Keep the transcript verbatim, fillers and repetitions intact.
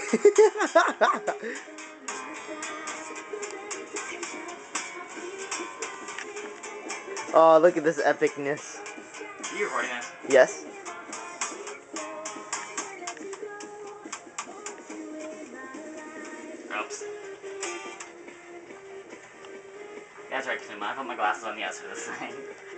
Oh, look at this epicness. Are you recording this? Yes. Oops. That's right, Kasuma. I put my glasses on the outside of this thing.